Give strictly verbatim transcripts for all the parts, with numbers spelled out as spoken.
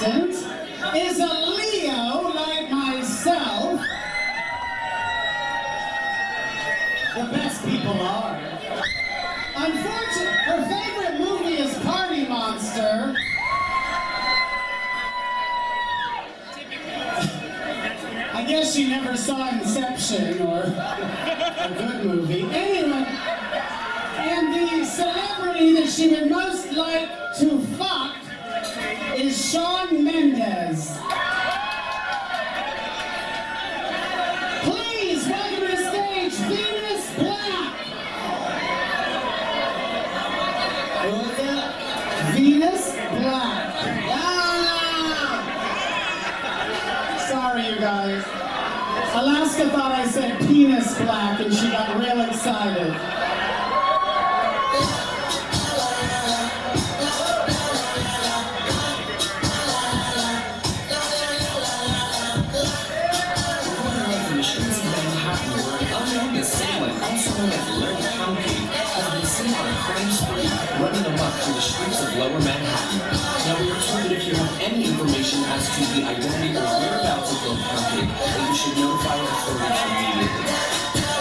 contestant is a Leo like myself. The best people are. Unfortunately, her favorite movie is Party Monster. I guess she never saw Inception or a good movie. Anyway, and the celebrity that she would most like to fuck is Shawn Mendes. Please welcome to the stage, Venus Black. What was that? Venus Black. Ah! Sorry, you guys. Alaska thought I said penis black and she got real excited. Running amok through the streets of Lower Manhattan. Now we are told that if you have any information as to the identity or whereabouts of Lil Pancake, that you should notify authorities immediately.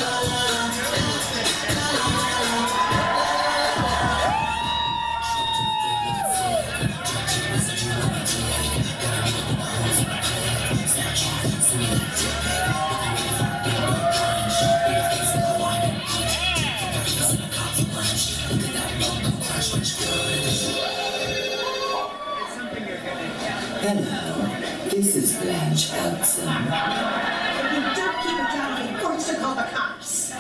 Hello, this is Blanche Hudson. If you don't keep it down, I'm going to call the cops.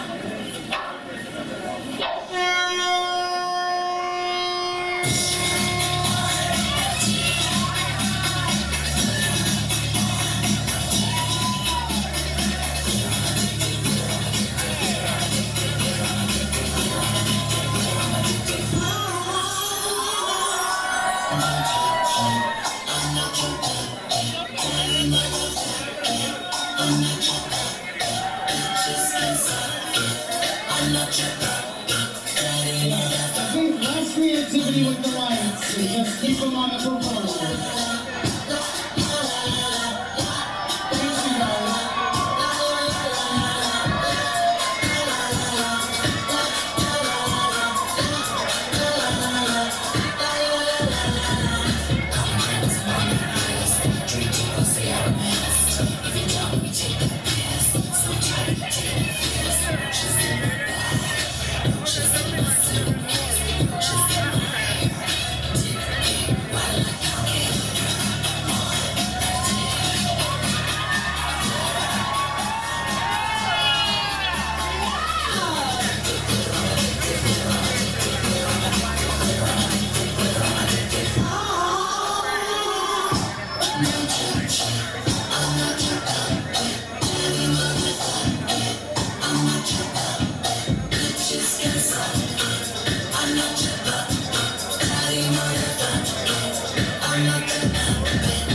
I think less creativity with the lights and just keep them on the proposal. Thanks, you guys. I'm not